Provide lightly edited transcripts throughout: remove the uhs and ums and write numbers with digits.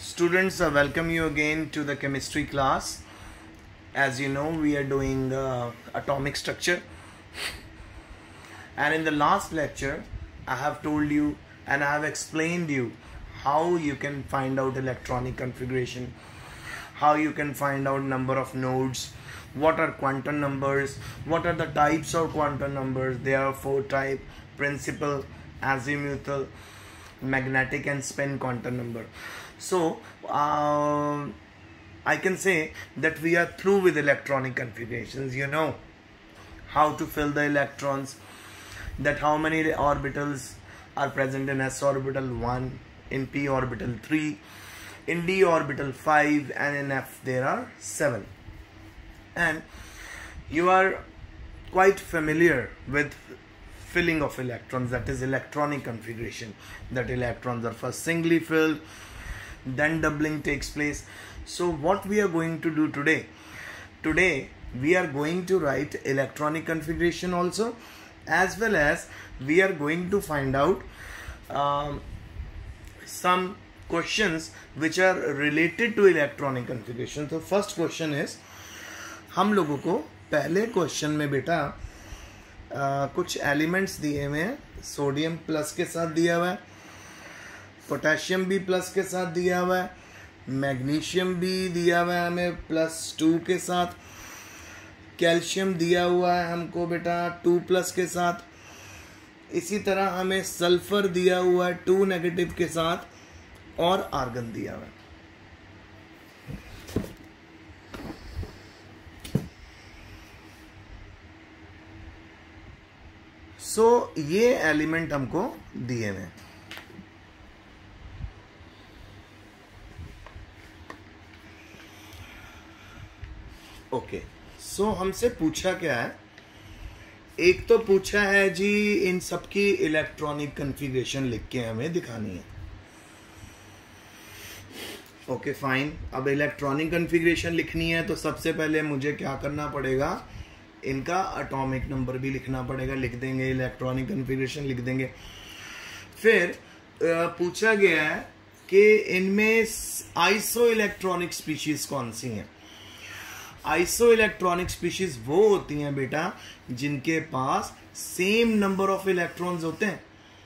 Students, welcome you again to the chemistry class. As you know, we are doing atomic structure, and in the last lecture I have told you and I have explained you how you can find out electronic configuration, how you can find out number of nodes, what are quantum numbers, what are the types of quantum numbers. There are 4 types: principal, azimuthal, magnetic and spin quantum number. So I can say that we are through with electronic configurations. You know how to fill the electrons, that how many orbitals are present in s orbital 1, in p orbital 3, in d orbital 5, and in f there are 7. And you are quite familiar with filling of electrons, that is electronic configuration, that electrons are first singly filled, then doubling takes place. So what we are going to do today we are going to write electronic configuration also, as well as we are going to find out some questions which are related to electronic configuration. So first question is, हम लोगों को पहले question में बेटा कुछ elements दिए हुए हैं. सोडियम प्लस के साथ दिया हुआ है, पोटेशियम भी प्लस के साथ दिया हुआ है, मैग्नीशियम भी दिया हुआ है हमें +2 के साथ, कैल्शियम दिया हुआ है हमको बेटा 2+ के साथ, इसी तरह हमें सल्फर दिया हुआ है 2- के साथ, और आर्गन दिया हुआ है. सो ये एलिमेंट हमको दिए हुए हैं. ओके, सो हमसे पूछा क्या है, एक तो पूछा है जी इन सबकी इलेक्ट्रॉनिक कॉन्फ़िगरेशन लिख के हमें दिखानी है. Okay fine. अब इलेक्ट्रॉनिक कॉन्फ़िगरेशन लिखनी है तो सबसे पहले मुझे क्या करना पड़ेगा, इनका एटॉमिक नंबर भी लिखना पड़ेगा. लिख देंगे, इलेक्ट्रॉनिक कॉन्फ़िगरेशन लिख देंगे. फिर पूछा गया है कि इनमें आइसो इलेक्ट्रॉनिक स्पीशीज कौन सी हैं. आइसो इलेक्ट्रॉनिक स्पीशीज वो होती हैं बेटा जिनके पास सेम नंबर ऑफ इलेक्ट्रॉन्स होते हैं.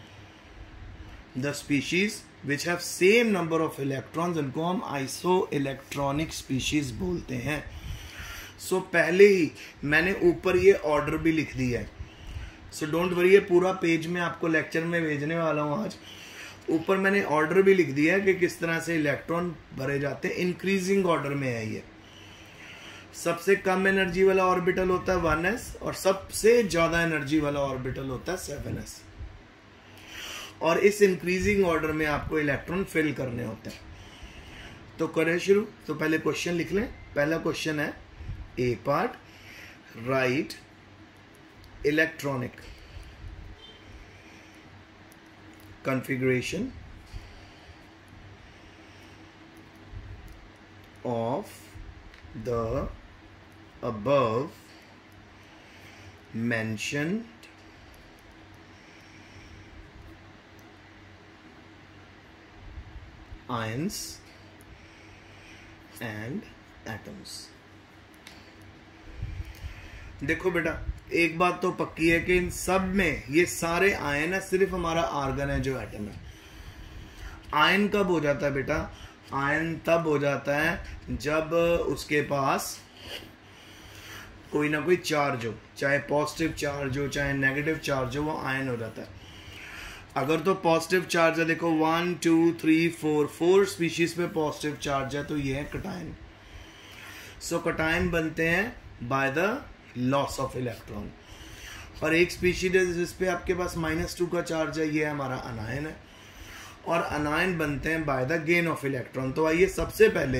The species which have same number of electrons, उनको हम आइसो इलेक्ट्रॉनिक स्पीशीज बोलते हैं. सो पहले ही मैंने ऊपर ये ऑर्डर भी लिख दिया है. सो डोंट वरी, ये पूरा पेज में आपको लेक्चर में भेजने वाला हूँ आज. ऊपर मैंने ऑर्डर भी लिख दिया है कि किस तरह से इलेक्ट्रॉन भरे जाते हैं. इंक्रीजिंग ऑर्डर में है ये. सबसे कम एनर्जी वाला ऑर्बिटल होता है 1s, और सबसे ज्यादा एनर्जी वाला ऑर्बिटल होता है 7s. और इस इंक्रीजिंग ऑर्डर में आपको इलेक्ट्रॉन फिल करने होते हैं. तो करें शुरू. तो पहले क्वेश्चन लिख लें. पहला क्वेश्चन है A part, write electronic configuration of the above mentioned ions and atoms. देखो बेटा, एक बात तो पक्की है कि इन सब में ये सारे आयन है, सिर्फ हमारा आर्गन है जो एटम है. आयन कब हो जाता है बेटा, आयन तब हो जाता है जब उसके पास कोई ना कोई चार्ज हो, चाहे पॉजिटिव चार्ज हो चाहे नेगेटिव चार्ज हो, वो आयन हो जाता है. अगर तो पॉजिटिव चार्ज है, देखो 1 2 3 4 स्पीशीज पे पॉजिटिव चार्ज है, तो ये है कटायन. सो कटायन बनते हैं by the loss of electron. और एक स्पीशीज है जिस पे आपके पास -2 का चार्ज है, ये हमारा अनायन है. और अनायन बनते हैं by the gain of electron. तो आइए सबसे पहले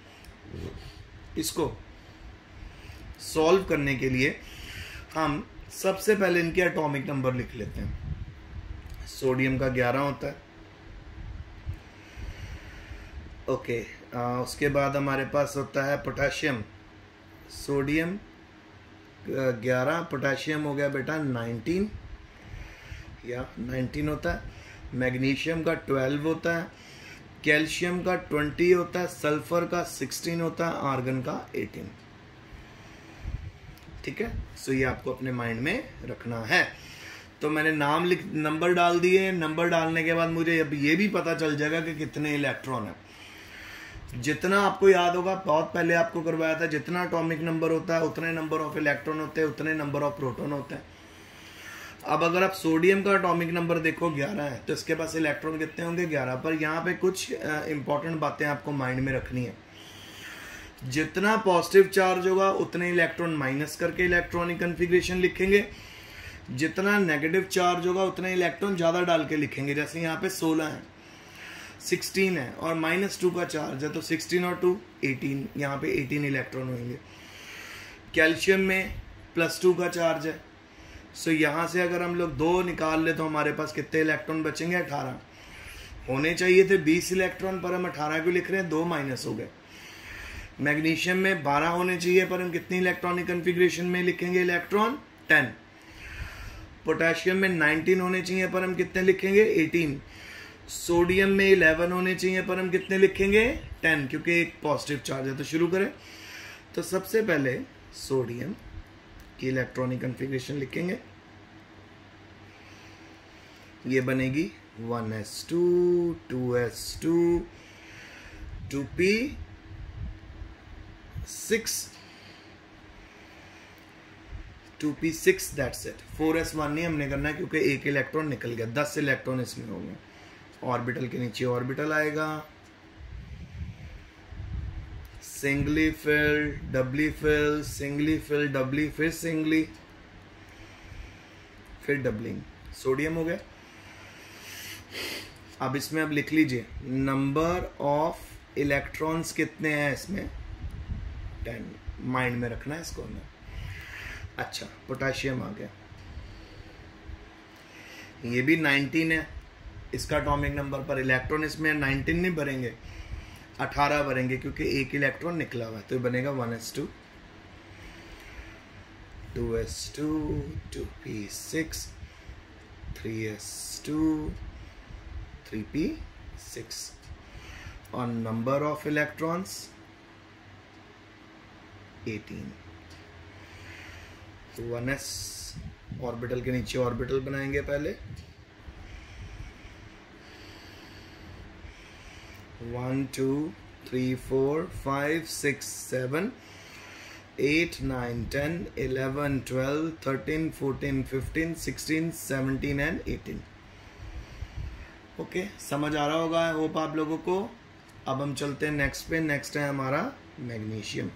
इसको सॉल्व करने के लिए हम सबसे पहले इनके एटॉमिक नंबर लिख लेते हैं. सोडियम का 11 होता है. ओके, उसके बाद हमारे पास होता है पोटेशियम. सोडियम 11, पोटेशियम हो गया बेटा 19 या 19 होता है. मैग्नीशियम का 12 होता है, कैल्शियम का 20 होता है, सल्फर का 16 होता है, आर्गन का 18। ठीक है, सो ये आपको अपने माइंड में रखना है। तो मैंने नंबर डाल दिए। नंबर डालने के बाद मुझे अब ये भी पता चल जाएगा कि कितने इलेक्ट्रॉन है। जितना आपको याद होगा, बहुत पहले आपको करवाया था, जितना एटॉमिक नंबर होता है उतने नंबर ऑफ इलेक्ट्रॉन होते हैं, उतने नंबर ऑफ प्रोटॉन होते हैं। अब अगर आप सोडियम का एटॉमिक नंबर देखो 11 है, तो इसके पास इलेक्ट्रॉन कितने होंगे? 11। पर यहाँ पे कुछ इंपॉर्टेंट बातें आपको माइंड में रखनी है। जितना पॉजिटिव चार्ज होगा उतने इलेक्ट्रॉन माइनस करके इलेक्ट्रॉनिक कन्फिग्रेशन लिखेंगे, जितना नेगेटिव चार्ज होगा उतने इलेक्ट्रॉन ज़्यादा डाल के लिखेंगे। जैसे यहाँ पे 16 है, 16 है और -2 का चार्ज है, तो 16 और 2 18, यहाँ पे 18 इलेक्ट्रॉन होंगे। कैल्शियम में +2 का चार्ज है, सो यहाँ से अगर हम लोग 2 निकाल ले तो हमारे पास कितने इलेक्ट्रॉन बचेंगे? 18 होने चाहिए थे 20 इलेक्ट्रॉन, पर हम 18 क्यों लिख रहे हैं? 2 माइनस हो गए। मैग्नीशियम में 12 होने चाहिए, पर हम कितनी इलेक्ट्रॉनिक कन्फिग्रेशन में लिखेंगे इलेक्ट्रॉन? 10। पोटेशियम में 19 होने चाहिए, पर हम कितने लिखेंगे? 18। सोडियम में 11 होने चाहिए, पर हम कितने लिखेंगे? 10, क्योंकि एक पॉजिटिव चार्ज है। तो शुरू करें। तो सबसे पहले सोडियम की इलेक्ट्रॉनिक कन्फिग्रेशन लिखेंगे। ये बनेगी 1s2 2s2 2p6 2p6, that's it. 4s1 नहीं हमने करना है क्योंकि एक इलेक्ट्रॉन निकल गया, 10 इलेक्ट्रॉन इसमें हो गए। ऑर्बिटल के नीचे ऑर्बिटल आएगा, singly fill, doubly fill, singly fill, doubly, फिर सिंगली, फिर डबलिंग। सोडियम हो गया। अब इसमें अब लिख लीजिए नंबर ऑफ इलेक्ट्रॉन्स कितने हैं इसमें? 10। माइंड में रखना है इसको हमें। अच्छा, पोटेशियम आ गया, ये भी 19 है इसका एटॉमिक नंबर, पर इलेक्ट्रॉन इसमें 19 नहीं भरेंगे, 18 भरेंगे क्योंकि एक इलेक्ट्रॉन निकला हुआ है। तो बनेगा 1s2 2s2 2p6 3s2 3p6 और नंबर ऑफ इलेक्ट्रॉन्स 18। तो 1s ऑर्बिटल के नीचे ऑर्बिटल बनाएंगे पहले। 1 2 3 4 5 6 7 8 9 10 11 12 13 14 15 16 17 एंड 18। ओके, समझ आ रहा होगा होप आप लोगों को। अब हम चलते हैं नेक्स्ट पे। नेक्स्ट है हमारा मैग्नीशियम।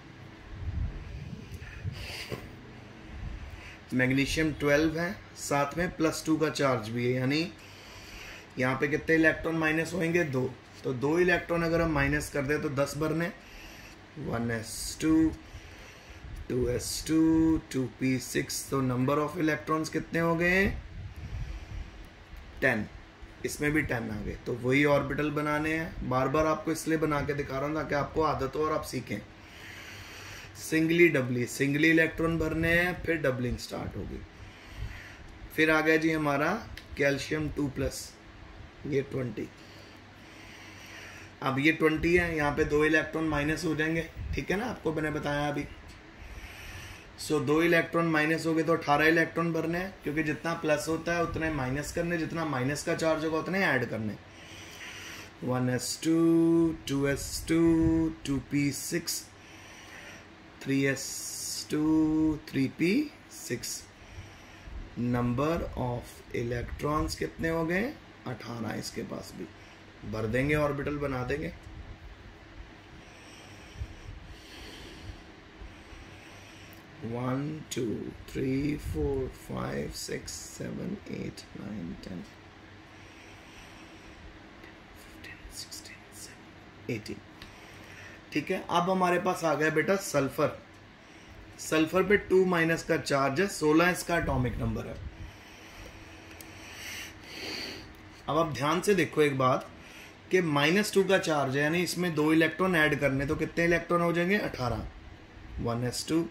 मैग्नीशियम 12 है, साथ में +2 का चार्ज भी है, यानी यहाँ पे कितने इलेक्ट्रॉन माइनस होंगे? 2। तो 2 इलेक्ट्रॉन अगर हम माइनस कर दें तो 10 भरने। 1s2 2s2 2p6, तो नंबर ऑफ इलेक्ट्रॉन्स कितने हो गए? 10। इसमें भी 10 आ गए। तो वही ऑर्बिटल बनाने हैं। बार बार आपको इसलिए बना के दिखा रहा हूँ ताकि आपको आदत हो और आप सीखें। सिंगली डबली, सिंगली इलेक्ट्रॉन भरने हैं, फिर डबलिंग स्टार्ट होगी। फिर आ गया जी हमारा कैल्शियम 2+, ये 20। अब ये 20 है, यहाँ पे 2 इलेक्ट्रॉन माइनस हो जाएंगे, ठीक है ना, आपको मैंने बताया अभी। सो 2 इलेक्ट्रॉन माइनस हो गए तो 18 इलेक्ट्रॉन भरने हैं, क्योंकि जितना प्लस होता है उतने माइनस करने, जितना माइनस का चार्ज होगा उतने ऐड करने। 1s2 2s2 2p6 3s2 3p6। Number of electrons कितने हो गए? 18। इसके पास भी भर देंगे, ऑर्बिटल बना देंगे। वन 2 3 4 5 6 7 8 9 10 15 16 17 18। ठीक है, अब हमारे पास आ गया बेटा सल्फर। सल्फर पे 2- का चार्ज है, 16 इसका एटॉमिक नंबर है। अब आप ध्यान से देखो एक बात कि -2 का चार्ज है, यानी इसमें 2 इलेक्ट्रॉन ऐड करने, तो कितने इलेक्ट्रॉन हो जाएंगे? 18। 1s2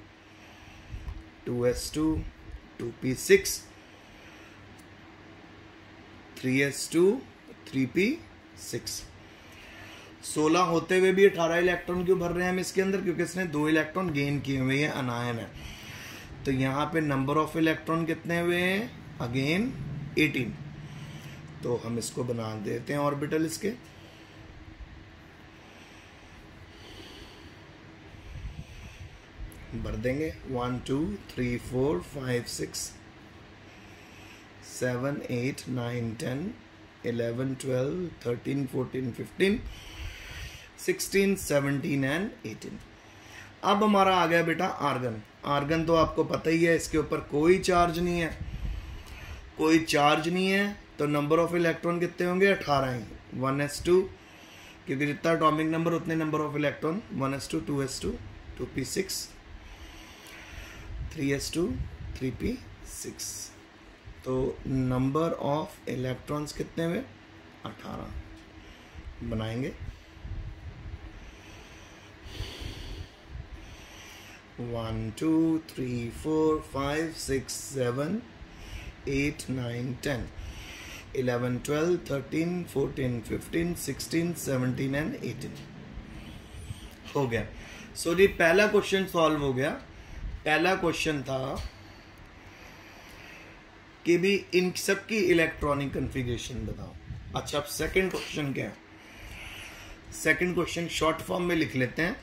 2s2 2p6 3s2 3p6। 16 होते हुए भी 18 इलेक्ट्रॉन क्यों भर रहे हैं हम इसके अंदर? क्योंकि इसने 2 इलेक्ट्रॉन गेन किए हुए हैं, अनायन है। तो यहाँ पे नंबर ऑफ इलेक्ट्रॉन कितने हुए हैं? अगेन 18। तो हम इसको बना देते हैं ऑर्बिटल इसके। भर देंगे 1 2 3 4 5 6 7 8 9 10 11 12 13 14 15 16 17 एंड 18। अब हमारा आ गया बेटा आर्गन। आर्गन तो आपको पता ही है, इसके ऊपर कोई चार्ज नहीं है, कोई चार्ज नहीं है, तो नंबर ऑफ इलेक्ट्रॉन कितने होंगे? 18 ही। 1s2, क्योंकि जितना एटॉमिक नंबर उतने number of electron. 1s2 2s2 2p6 3s2 3p6। तो नंबर ऑफ इलेक्ट्रॉन्स कितने हुए? 18 बनाएंगे। 1 2 3 4 5 6 7 8 9 10 11 12 13 14 15 16 17 एंड 18 हो गया। सो जी पहला क्वेश्चन सॉल्व हो गया। पहला क्वेश्चन था कि भी इन सब की इलेक्ट्रॉनिक कॉन्फ़िगरेशन बताओ। अच्छा, अब सेकंड क्वेश्चन क्या है? सेकंड क्वेश्चन शॉर्ट फॉर्म में लिख लेते हैं।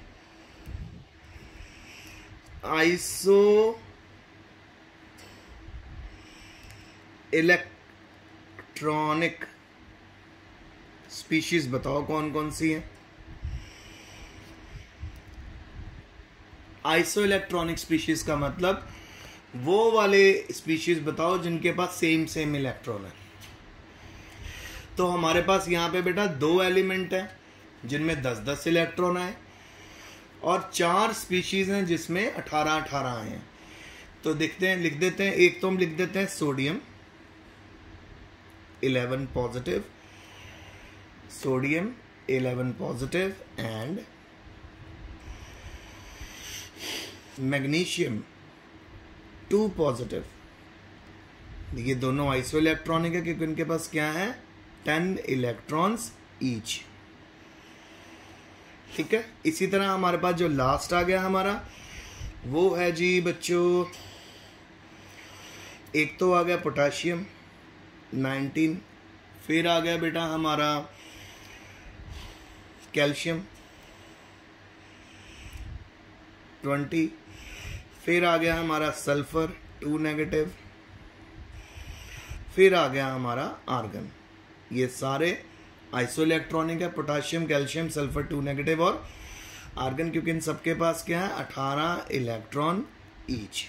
आइसो इलेक्ट्रॉनिक स्पीशीज बताओ कौन कौन सी है। आइसो इलेक्ट्रॉनिक स्पीशीज का मतलब वो वाले स्पीशीज बताओ जिनके पास सेम सेम इलेक्ट्रॉन है। तो हमारे पास यहाँ पे बेटा 2 एलिमेंट है जिनमें 10-10 इलेक्ट्रॉन आए, और 4 स्पीशीज हैं जिसमें 18-18 आए हैं। तो देखते हैं, लिख देते हैं। एक तो हम लिख देते हैं sodium 11 positive, sodium 11 positive and magnesium 2 positive. ये दोनों आइसो इलेक्ट्रॉनिक है क्योंकि उनके पास क्या है? 10 इलेक्ट्रॉन्स ईच। ठीक है। इसी तरह हमारे पास जो लास्ट आ गया हमारा वो है जी बच्चों, एक तो आ गया पोटेशियम 19, फिर आ गया बेटा हमारा कैल्शियम 20, फिर आ गया हमारा सल्फर 2 नेगेटिव, फिर आ गया हमारा आर्गन। ये सारे आइसो इलेक्ट्रॉनिक है, पोटेशियम कैल्शियम सल्फर 2 नेगेटिव और आर्गन, क्योंकि इन सबके पास क्या है? 18 इलेक्ट्रॉन ईच।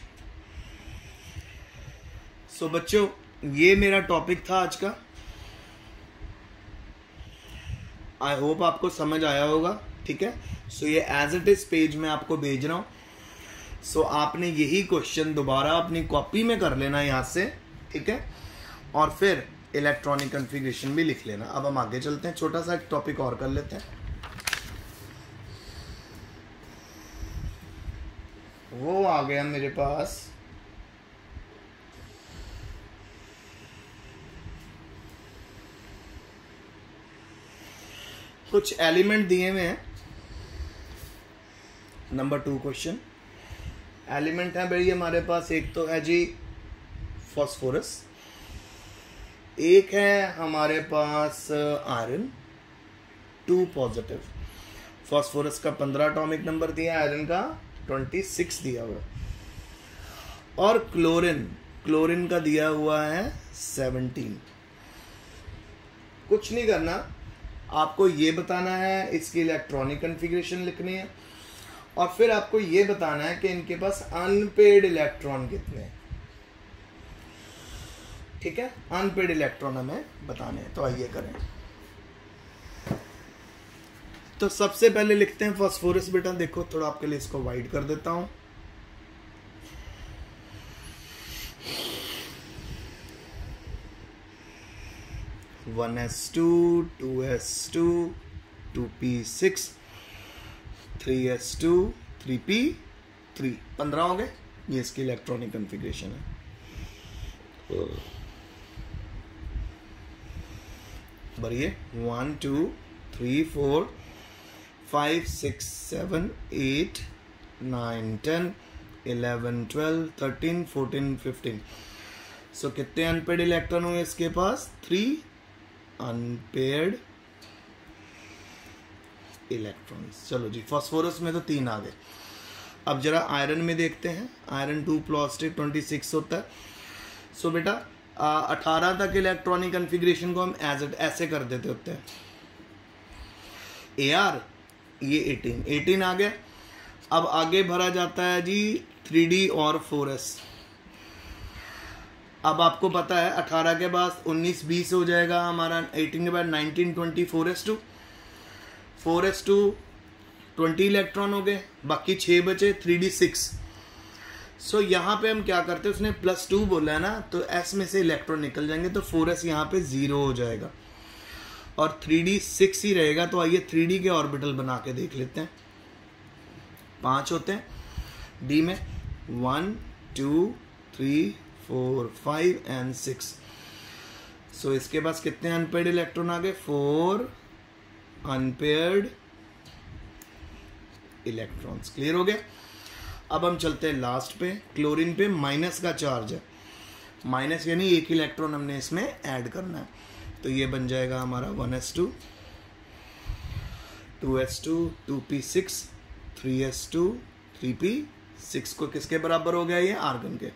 सो बच्चों ये मेरा टॉपिक था आज का। आई होप आपको समझ आया होगा। ठीक है। सो ये एज इट इज पेज में आपको भेज रहा हूं। सो आपने यही क्वेश्चन दोबारा अपनी कॉपी में कर लेना यहां से। ठीक है। और फिर इलेक्ट्रॉनिक कॉन्फ़िगरेशन भी लिख लेना। अब हम आगे चलते हैं, छोटा सा एक टॉपिक और कर लेते हैं। वो आ गया मेरे पास कुछ एलिमेंट दिए हुए हैं। Number 2 question. एलिमेंट है भाई हमारे पास, एक तो है जी फॉस्फोरस, एक है हमारे पास आयरन 2 पॉजिटिव। फॉस्फोरस का 15 एटॉमिक नंबर दिया, आयरन का 26 दिया हुआ, और क्लोरीन का दिया हुआ है 17। कुछ नहीं करना, आपको ये बताना है, इसकी इलेक्ट्रॉनिक कॉन्फ़िगरेशन लिखनी है, और फिर आपको ये बताना है कि इनके पास अनपेड इलेक्ट्रॉन कितने हैं। ठीक है। अनपेड इलेक्ट्रॉन हमें बताने हैं। तो आइए करें। तो सबसे पहले लिखते हैं फास्फोरस। बेटा देखो, थोड़ा आपके लिए इसको वाइड कर देता हूं। One S2 2s2 2p6 3s2 3p3 15 हो गए। ये इसकी इलेक्ट्रॉनिक कॉन्फ़िगरेशन है। भरिए 1 2 3 4 5 6 7 8 9 10 11 12 13 14 15। सो कितने अनपेड इलेक्ट्रॉन हुए इसके पास? 3 अनपेड इलेक्ट्रॉन्स। चलो जी, फास्फोरस में तो 3 आ गए। अब जरा आयरन में देखते हैं। आयरन 2 + 26 होता है। सो बेटा 18 तक इलेक्ट्रॉनिक कन्फिग्रेशन को हम ऐसे कर देते होते हैं। AR ये 18 आ गया। अब आगे भरा जाता है जी 3D और 4s। अब आपको पता है 18 के बाद 19 20 हो जाएगा हमारा, 18 के बाद 19 20 4s2 20 इलेक्ट्रॉन हो गए, बाकी 6 बचे, 3D 6। सो यहाँ पे हम क्या करते हैं, उसने +2 बोला है ना, तो S में से इलेक्ट्रॉन निकल जाएंगे, तो 4s यहाँ पे 0 हो जाएगा और 3D 6 ही रहेगा। तो आइए 3D के ऑर्बिटल बना के देख लेते हैं। 5 होते हैं D में, 1 2 3 4 5 एंड 6। सो इसके पास कितने अनपेयर्ड इलेक्ट्रॉन आ गए? 4 अनपेयर्ड इलेक्ट्रॉन्स। क्लियर हो गया। अब हम चलते हैं लास्ट पे। क्लोरीन पे माइनस का चार्ज है, माइनस यानी 1 इलेक्ट्रॉन हमने इसमें ऐड करना है। तो ये बन जाएगा हमारा 1s2 2s2 2p6 3s2 3p6 को किसके बराबर हो गया? ये आर्गन के।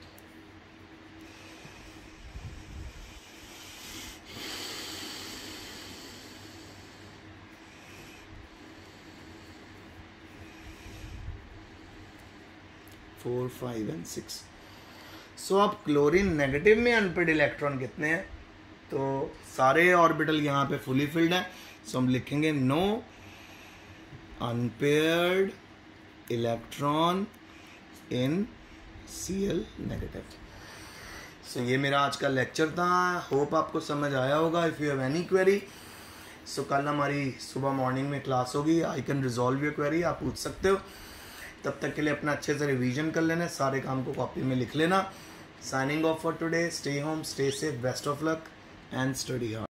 Four 5 and 6। सो अब क्लोरीन नेगेटिव में अनपेड इलेक्ट्रॉन कितने हैं? तो सारे ऑर्बिटल यहाँ पे फुली फिल्ड है। सो हम लिखेंगे no unpaired electron in Cl negative. So ये मेरा आज का लेक्चर था। होप आपको समझ आया होगा। If you have any query, so कल हमारी सुबह मॉर्निंग में क्लास होगी। I can resolve your query, आप पूछ सकते हो। तब तक के लिए अपना अच्छे से रिवीजन कर लेना, सारे काम को कॉपी में लिख लेना। Signing off for today. Stay home, stay safe, best of luck and study hard.